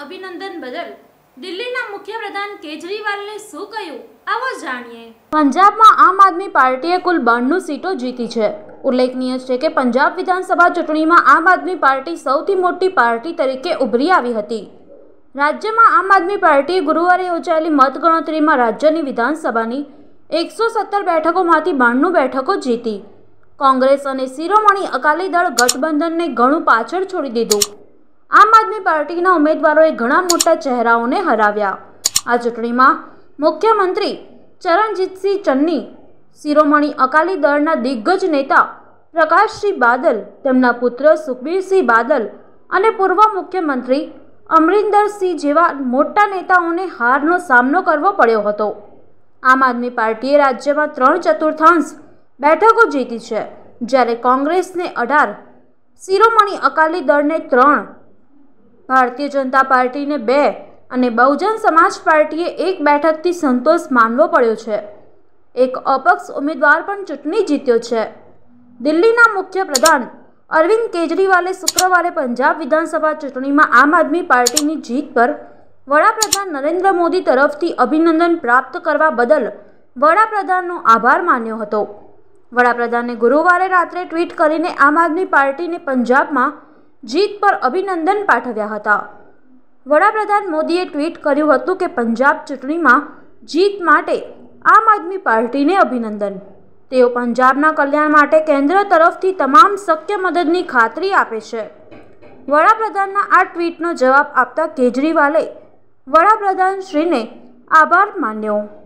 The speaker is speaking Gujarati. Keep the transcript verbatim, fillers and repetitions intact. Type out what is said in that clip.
અભિનંદન બદલ દિલ્હીના મુખ્યપ્રધાન કેજરીવાલને શું કહ્યું, આવો જાણીએ। પંજાબમાં આમ આદમી પાર્ટીએ કુલ બાણું સીટો જીતી છે। ઉલ્લેખનીય છે કે પંજાબ વિધાનસભા ચૂંટણીમાં આમ આદમી પાર્ટી સૌથી મોટી પાર્ટી તરીકે ઉભરી આવી હતી। રાજ્યમાં આમ આદમી પાર્ટીએ ગુરુવારે યોજાયેલી મતગણતરીમાં રાજ્યની વિધાનસભાની એકસો સત્તર બેઠકોમાંથી બાણું બેઠકો જીતી। કોંગ્રેસ અને શિરોમણી અકાલી દળ ગઠબંધનને ઘણું પાછળ છોડી દીધું। આમ આદમી પાર્ટીના ઉમેદવારોએ ઘણા મોટા ચહેરાઓને હરાવ્યા। આ ચૂંટણીમાં મુખ્યમંત્રી ચરણજીતસિંહ ચન્ની, શિરોમણી અકાલી દળના દિગ્ગજ નેતા પ્રકાશસિંહ બાદલ, તેમના પુત્ર સુખબીરસિંહ બાદલ અને પૂર્વ મુખ્યમંત્રી અમરિંદરસિંહ જેવા મોટા નેતાઓને હારનો સામનો કરવો પડ્યો હતો। આમ આદમી પાર્ટીએ રાજ્યમાં ત્રણ ચતુર્થાંશ બેઠકો જીતી છે, જ્યારે કોંગ્રેસને અઢાર, શિરોમણી અકાલી દળને ત્રણ, ભારતીય જનતા પાર્ટીને બે અને બહુજન સમાજ પાર્ટીએ એક બેઠકથી સંતોષ માનવો પડ્યો છે। એક અપક્ષ ઉમેદવાર પણ ચૂંટણી જીત્યો છે। દિલ્હીના મુખ્યપ્રધાન અરવિંદ કેજરીવાલે શુક્રવારે પંજાબ વિધાનસભા ચૂંટણીમાં આમ આદમી પાર્ટીની જીત પર વડાપ્રધાન નરેન્દ્ર મોદી તરફથી અભિનંદન પ્રાપ્ત કરવા બદલ વડાપ્રધાનનો આભાર માન્યો હતો। વડાપ્રધાને ગુરુવારે રાત્રે ટ્વીટ કરીને આમ આદમી પાર્ટીને પંજાબમાં જીત પર અભિનંદન પાઠવ્યા હતા। વડાપ્રધાન મોદીએ ટ્વીટ કર્યું હતું કે પંજાબ ચૂંટણીમાં જીત માટે આમ આદમી પાર્ટીને અભિનંદન। તેઓ પંજાબના કલ્યાણ માટે કેન્દ્ર તરફથી તમામ શક્ય મદદની ખાતરી આપે છે। વડાપ્રધાનના આ ટ્વીટનો જવાબ આપતા કેજરીવાલે વડાપ્રધાનશ્રીને આભાર માન્યો।